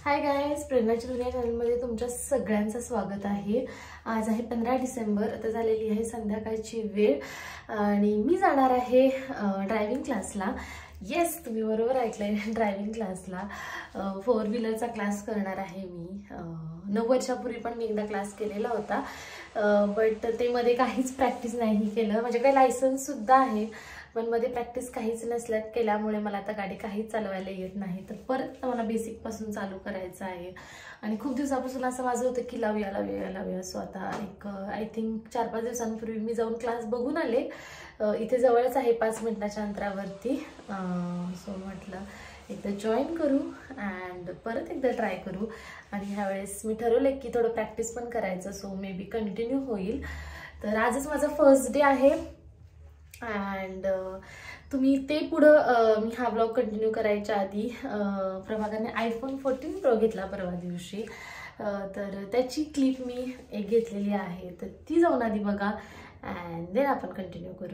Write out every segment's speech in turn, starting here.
Hi guys, प्रेरणाची दुनिया चॅनलमध्ये तुमच्या सगळ्यांचं स्वागत आहे। आज आहे 15 डिसेंबर। आता झालेली आहे संध्याकाळची वेळ आणि मी जाणार आहे ड्रायव्हिंग क्लासला। येस, तुम्ही बरोबर ऐकलंय, ड्रायव्हिंग क्लासला 4 व्हीलरचा क्लास करणार आहे मी। 9 वर्षापूर्वी पण मी एकदा क्लास केलेला होता, बट ते मध्ये काहीच प्रॅक्टिस नाही केलं। माझ्याकडे लायसन्स सुद्धा आहे, पण मध्ये प्रॅक्टिस काहीच नसल्यात केल्यामुळे मला आता गाडी काहीच चालवायला येत नाही। तर परत मला बेसिक पासून चालू करायचं आहे आणि खूप दिवसापासून असं माझं होतं की लावूया। सो आता एक आय थिंक 4-5 दिवसांपूर्वी मी जाऊन क्लास बघून आले। इथे जवळच आहे, 5 मिनिटाच्या अंतरावरती। सो म्हटलं एकदा जॉईन करू अँड परत एकदा ट्राय करू। आणि ह्यावेळेस मी ठरवले की थोडं प्रॅक्टिस पण करायचं, सो मे बी कंटिन्यू होईल। तर आजच माझा फर्स्ट डे आहे अँड तुम्ही ते पुढं मी हा ब्लॉग कंटिन्यू करायच्या आधी प्रभाकरने iPhone 14 Pro घेतला परवा दिवशी। तर त्याची क्लिप मी एक घेतलेली आहे, तर ती जाऊन आधी बघा अँड देन आपण कंटिन्यू करू।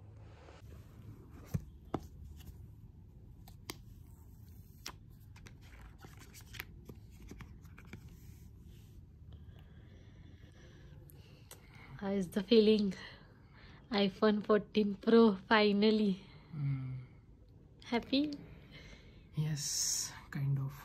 How is the feeling? iPhone 14 Pro finally. Happy? Yes, kind of.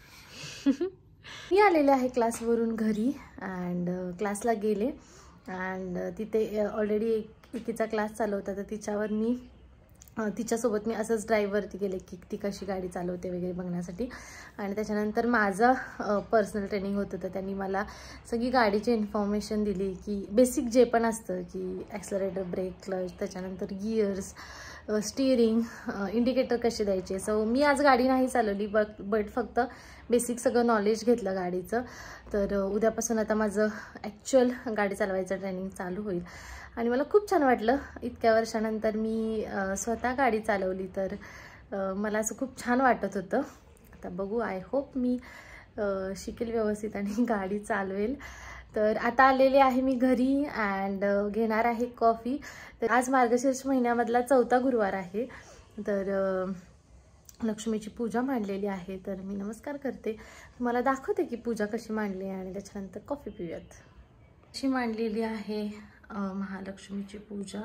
मी आलेले आहे क्लासवरून घरी अँड क्लासला गेले अँड तिथे ऑलरेडी एकीचा क्लास चालू होता, तर तिच्यावर मी तिच्यासोबत मी असंच ड्राईव्हवरती गेले की ती कशी गाडी चालवते वगैरे बघण्यासाठी। आणि त्याच्यानंतर माझं पर्सनल ट्रेनिंग होतं, तर त्यांनी मला सगळी गाडीची इन्फॉर्मेशन दिली की बेसिक जे पण असतं की ॲक्सलरेटर, ब्रेक, क्लच, त्याच्यानंतर गिअर्स, स्टिअरिंग, इंडिकेटर कसे द्यायचे। सो मी आज गाडी नाही चालवली, बट फक्त बेसिक सगळं नॉलेज घेतलं गाडीचं। तर उद्यापासून आता माझं ॲक्च्युअल गाडी चालवायचं ट्रेनिंग चालू होईल आणि मला खूप छान वाटलं। इतक्या वर्षानंतर मी स्वतः गाडी चालवली, तर मला असं खूप छान वाटत होतं। आता बघू, आय होप मी शिकेल व्यवस्थित आणि गाडी चालवेल। तर आता आलेले आहे मी घरी अँड घेणार आहे कॉफी। तर आज मार्गशीर्ष महिन्यामधला 4था गुरुवार आहे, तर लक्ष्मीची पूजा मांडलेली आहे। तर मी नमस्कार करते, तुम्हाला दाखवते की पूजा कशी मांडली आणि त्याच्यानंतर कॉफी पिऊयात। अशी मांडलेली आहे महालक्ष्मीची पूजा।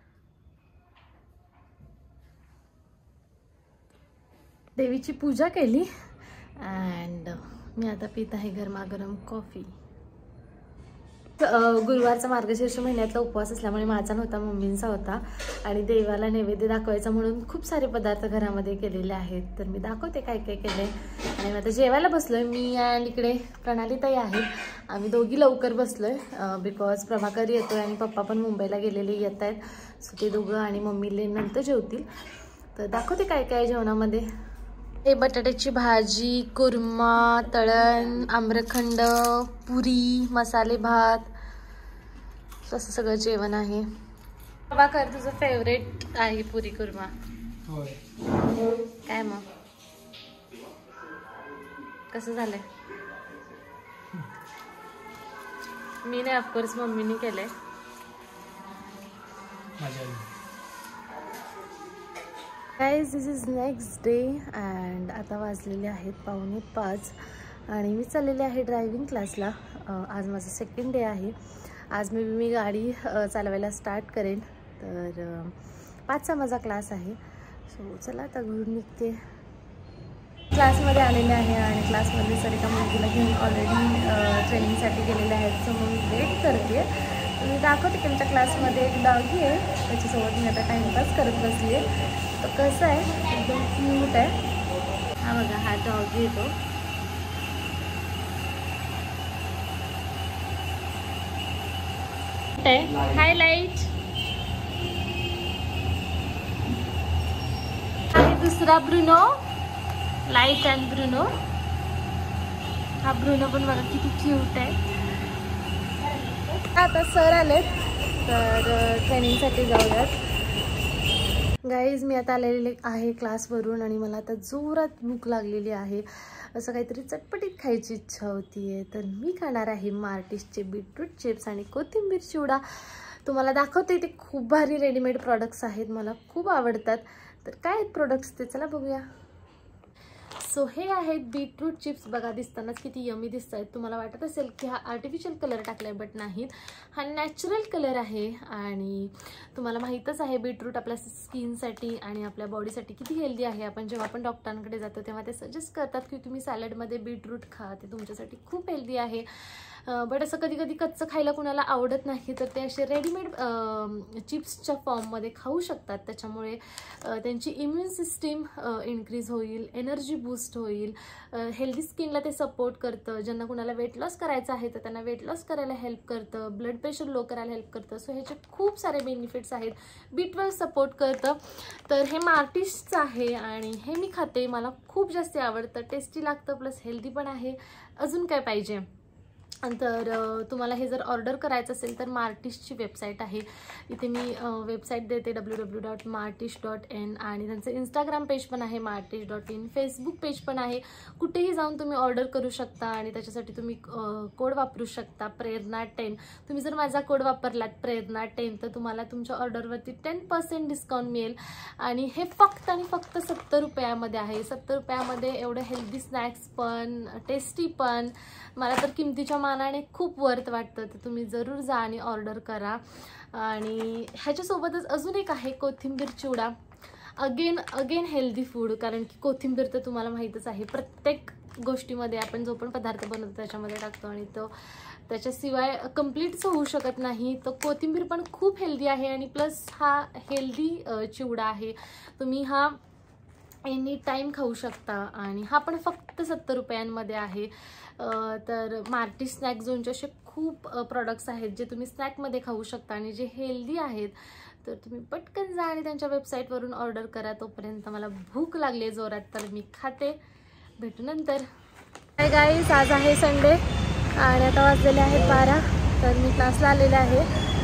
देवीची पूजा केली अँड मी आता पित आहे गरमागरम कॉफी। गुरुवारचा मार्गशीर्ष महिन्यातला उपवास असल्यामुळे माझा नव्हता, मम्मींचा होता आणि देवाला नैवेद्य दाखवायचा म्हणून खूप सारे पदार्थ घरामध्ये केलेले आहेत। तर मी दाखवते काय काय केलंय। आणि आता जेवायला बसलोय मी अँड इकडे प्रणालीताई आहे। आम्ही दोघी लवकर बसलोय बिकॉज प्रभाकर येतोय आणि पप्पा पण मुंबईला गेलेले येत आहेत, सो ते दोघं आणि मम्मीले नंतर जेवतील। तर दाखवते काय काय जेवणामध्ये। हे बटाट्याची भाजी, कुर्मा, तळण, आम्रखंड, पुरी, मसाले भात, असं सगळं जेवण आहे। प्रभाकर, तुझं फेवरेट आहे पुरी कुर्मा? होय। काय मग कसं झालंय? मी नाही, ऑफकोर्स मम्मीने केलंय। Guys, this is next day and आता वाजलेले आहेत 4:45 आणि मी चाललेले आहे ड्रायव्हिंग क्लासला। आज माझं सेकंड डे आहे। आज मी गाडी चालवायला स्टार्ट करेन। तर 5चा माझा क्लास आहे। सो चला आता घरून निघते। क्लासमध्ये आलेले आहे आणि क्लासमध्ये सरिता मुलगीला घेऊन ऑलरेडी ट्रेनिंगसाठी गेलेले आहेत, सो मी वेट करते। मी दाखवते की आमच्या क्लासमध्ये एक डॉगी आहे, त्याच्यासोबत मी आता टाइमपास करत बसली आहे। तो कसं आहे, एकदम क्यूट आहे। हा बघा, हा डॉगी येतो। हायलाइट आहे दुसरा ब्रुनो, लाईट अँड ब्रुनो। हा ब्रुनो पण बघा किती क्यूट आहे। आता सर आलेत, तर ट्रेनिंगसाठी जाऊयात। गाईज, मी आता आलेले आहे क्लासवरून आणि मला आता जोरात भूक लागलेली आहे। असं काहीतरी चटपटीत खायची इच्छा होतीये, तर मी खाणार आहे मार्टिसचे बीटरूट चिप्स आणि कोथिंबीर चिवडा। तुम्हाला दाखवते, ते खूप भारी रेडीमेड प्रोडक्ट्स आहेत, मला खूप आवडतात। तर काय आहेत प्रोडक्ट्स ते चला बघूया। सो हे आहेत बीटरूट चिप्स. बघा दिसतानाच किती यमी दिसत आहेत. तुम्हाला वाटत असेल की हा आर्टिफिशियल कलर टाकलाय, बट नाहीत, हा नॅचरल कलर आहे. आणि तुम्हाला माहीतच आहे बीटरूट आपल्या स्किनसाठी आणि आपल्या बॉडीसाठी किती हेल्दी आहे. आपण जेव्हा आपण डॉक्टरांकडे जातो तेव्हा ते सजेस्ट करतात की तुम्ही सॅलडमध्ये बीटरूट खा, ते तुमच्यासाठी खूप हेल्दी आहे. बट असं कधी कधी कच्चं खायला कुणाला आवडत नाही, तर ते असे रेडीमेड चिप्सच्या फॉर्ममध्ये खाऊ शकतात. त्याच्यामुळे त्यांची इम्युन सिस्टीम इन्क्रीज होईल, एनर्जी बूस्ट होईल, हेल्दी स्किनला ते सपोर्ट करतं. ज्यांना कुणाला वेट लॉस करायचं आहे तर त्यांना वेट लॉस करायला हेल्प करतं, ब्लड प्रेशर लो करायला हेल्प करतं. सो ह्याचे खूप सारे बेनिफिट्स आहेत. B12 सपोर्ट करतं. तर हे मार्टिशचं आहे आणि हे मी खाते, मला खूप जास्त आवडतं, टेस्टी लागतं, प्लस हेल्दी पण आहे. अजून काय पाहिजे. तर तुम्हाला हे जर ऑर्डर करायचं असेल तर मार्टिशची वेबसाईट आहे. इथे मी वेबसाईट देते www.martish.in आणि त्यांचं इंस्टाग्राम पेज पण आहे martish.in, फेसबुक पेज पण आहे. कुठेही जाऊन तुम्ही ऑर्डर करू शकता आणि त्याच्यासाठी तुम्ही कोड वापरू शकता प्रेरणा10. तुम्ही जर माझा कोड वापरलात प्रेरणा10 तर तुम्हाला तुमच्या ऑर्डरवरती 10% डिस्काउंट मिळेल. आणि हे फक्त आणि फक्त 70 रुपयामध्ये आहे. 70 रुपयामध्ये एवढं हेल्दी स्नॅक्स पण, टेस्टी पण, मला तर किमतीच्या मानाने खूप वर्थ वाटतं. तर तुम्ही जरूर जा आणि ऑर्डर करा. आणि ह्याच्यासोबतच अजून एक आहे कोथिंबीर चिवडा. अगेन हेल्दी फूड, कारण की कोथिंबीर तर तुम्हाला माहीतच आहे प्रत्येक गोष्टीमध्ये आपण जो पण पदार्थ बनवतो त्याच्यामध्ये टाकतो आणि तो त्याच्याशिवाय कम्प्लीटच होऊ शकत नाही. तर कोथिंबीर पण खूप हेल्दी आहे आणि प्लस हा हेल्दी चिवडा आहे. तुम्ही हा एनी टाईम खाऊ शकता आणि हा पण फक्त 70 रुपयांमध्ये आहे. तर मार्टिश स्नॅक झोनचे असे खूप प्रॉडक्ट्स आहेत जे तुम्ही स्नॅकमध्ये खाऊ शकता आणि जे हेल्दी आहेत. तर तुम्ही पटकन जा आणि त्यांच्या वेबसाईटवरून ऑर्डर करा. तोपर्यंत मला भूक लागली जोरात, तर मी खाते. भेटू नंतर. हाय गाईज, आज आहे संडे आणि आता वाजलेले आहेत 12. तर मी क्लासला आलेले आहे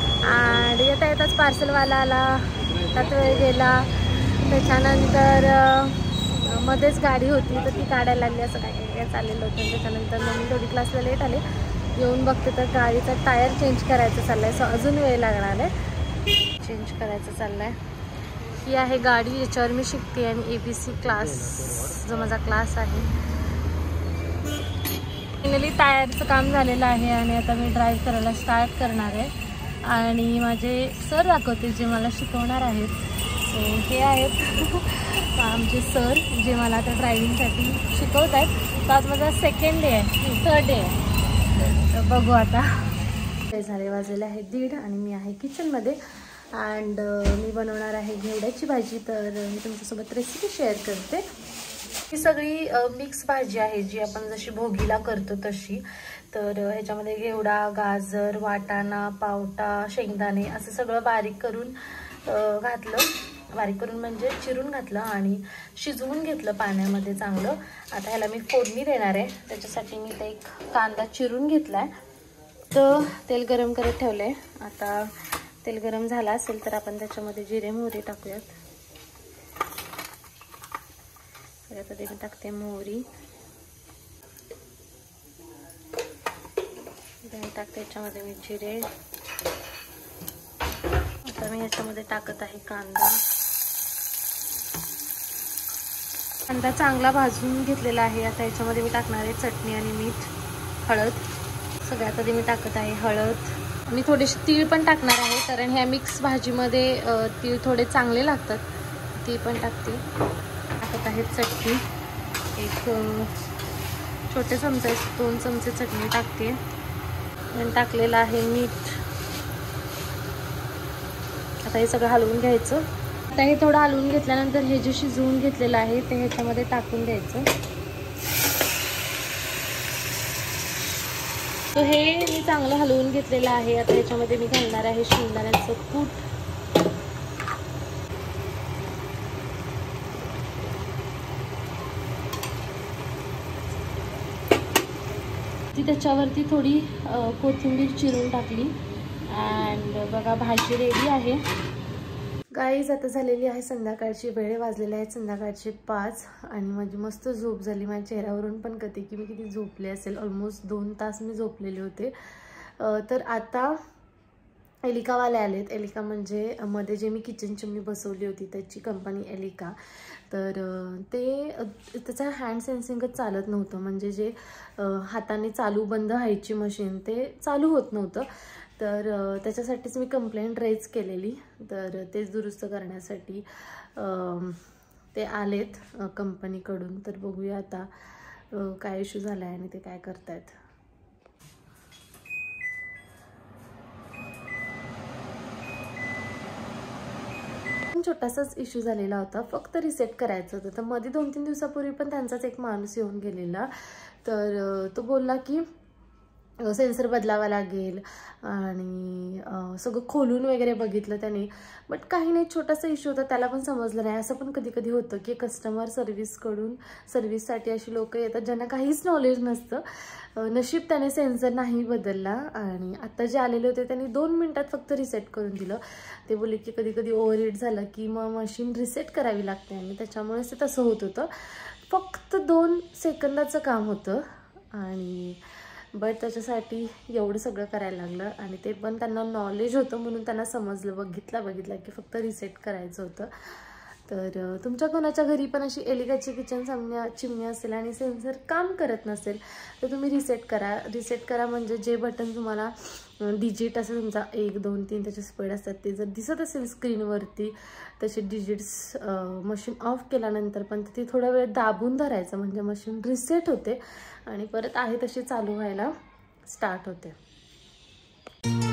आणि येता येताच पार्सलवाला आला, त्यात वेळ गेला. त्याच्यानंतर मध्येच गाडी होती तर ती काढायला लागली, असं काय काय चाललेलं होतं. त्याच्यानंतर मग मी थोडी क्लासला लेट आले. येऊन बघते तर गाडीचा टायर चेंज करायचं चाललं आहे. सो अजून वेळ लागणार आहे, चेंज करायचं चाललं आहे. ही आहे गाडी, याच्यावर मी शिकते आणि ABC क्लास जो माझा क्लास आहे. फायनली टायरचं काम झालेलं आहे आणि आता मी ड्राईव्ह करायला स्टार्ट करणार आहे. आणि माझे सर दाखवते जे मला शिकवणार आहेत. सो हे आहेत आमचे सर जे मला आता ड्रायव्हिंगसाठी शिकवत आहेत. तर आज माझा 2nd डे आहे, 3rd डे आहे. तर बघू आता. ते झाले, वाजलेले आहे 1:30 आणि मी आहे किचनमध्ये. अँड मी बनवणार आहे घेवड्याची भाजी. तर मी तुमच्यासोबत रेसिपी शेअर करते. ही सगळी मिक्स भाजी आहे जी आपण जशी भोगीला करतो तशी. तर ह्याच्यामध्ये घेवडा, गाजर, वाटाणा, पावटा, शेंगदाणे असं सगळं बारीक करून घातलं. बारीक करून म्हणजे चिरून घातलं आणि शिजवून घेतलं पाण्यामध्ये चांगलं. आता ह्याला मी फोडणी देणार आहे. त्याच्यासाठी मी ते एक कांदा चिरून घेतला आहे. तर तेल गरम करत ठेवलं आहे. आता तेल गरम झालं असेल तर आपण त्याच्यामध्ये जिरे मोहरी टाकूयात. तर आता ते मी टाकते मोहरी, टाकते याच्यामध्ये मी जिरे. आता मी याच्यामध्ये टाकत आहे कांदा. कांदा चांगला भाजून घेतलेला आहे. आता याच्यामध्ये मी टाकणार आहे चटणी आणि मीठ, हळद. सगळ्यात आधी मी टाकत आहे हळद. मी थोडेसे तीळ पण टाकणार आहे कारण ह्या मिक्स भाजीमध्ये तीळ थोडे चांगले लागतात. ती पण टाकते. टाकत आहे चटणी, एक छोटे चमचे 2 चमचे चटणी टाकते. आणि टाकलेलं आहे मीठ. आता हे सगळं हलवून घ्यायचं. आता हे थोडं हलवून घेतल्यानंतर हे जे शिजवून घेतलेलं आहे ते ह्याच्यामध्ये टाकून द्यायचं. तर हे मी चांगलं हलवून घेतलेलं आहे. आता ह्याच्यामध्ये मी घालणार आहे शेंगदाण्याचं कूट. ती त्याच्यावरती थोडी कोथिंबीर चिरून टाकली. अँड बघा भाजी रेडी आहे. गाईज आता झालेली आहे संध्याकाळची वेळ. वाजलेले आहेत संध्याकाळचे 5 आणि माझी मस्त झोप झाली. माझ्या चेहऱ्यावरून पण कळते की मी किती झोपले असेल. ऑलमोस्ट 2 तास मी झोपलेले होते. तर आता एलिकावाले आलेत. एलिका म्हणजे मध्ये जे मी किचन चिमणी बसवली होती त्याची कंपनी एलिका. तर त्याचं हँड सेन्सिंगच चालत नव्हतं, म्हणजे जे हाताने चालू बंद व्हायची मशीन ते चालू होत नव्हतं. तर त्याच्यासाठीच मी कंप्लेंट रेज केलेली. तर तेच दुरुस्त करण्यासाठी ते आलेत कंपनीकडून. तर बघूया आता काय इश्यू झाला आहे आणि ते काय करतायत. छोटासाच इश्यू झालेला होता, फक्त रिसेट करायचं होतं. तर मध्ये 2-3 दिवसापूर्वी पण त्यांचाच एक माणूस येऊन गेलेला. तर तो बोलला की सेन्सर बदलावा लागेल आणि सगळं खोलून वगैरे बघितलं त्याने, बट काही नाही, छोटासा इश्यू होता, त्याला पण समजलं नाही. असं पण कधी कधी होतं की कस्टमर सर्व्हिससाठी अशी लोक येतात ज्यांना काहीच नॉलेज नसतं. नशीब त्याने सेन्सर नाही बदलला आणि आता जे आलेले होते त्यांनी 2 मिनिटात फक्त रिसेट करून दिलं. ते बोलले की कधी कधी ओव्हरहीट झालं की मग मशीन रिसेट करावी लागते आणि त्याच्यामुळेच ते तसं होत होतं. फक्त 2 सेकंदाचं काम होतं आणि बट त्याच्यासाठी एवढं सगळं करायला लागलं. आणि ते पण त्यांना नॉलेज होतं म्हणून त्यांना समजलं, बघितलं की फक्त रिसेट करायचं होतं. तर तुमच्या कोणाच्या घरी पण अशी एलिकाची किचन चिमणी असेल आणि सेन्सर काम करत नसेल तर तुम्ही रिसेट करा. म्हणजे जे बटन तुम्हाला डिजिट असं तुमचा 1, 2, 3 त्याचे स्पीड असतात ते जर दिसत असेल स्क्रीनवरती तसे डिजिट्स, मशीन ऑफ केल्यानंतर पण ते थोडा वेळ दाबून धरायचं, म्हणजे मशीन रिसेट होते आणि परत आहे तशी चालू व्हायला स्टार्ट होते.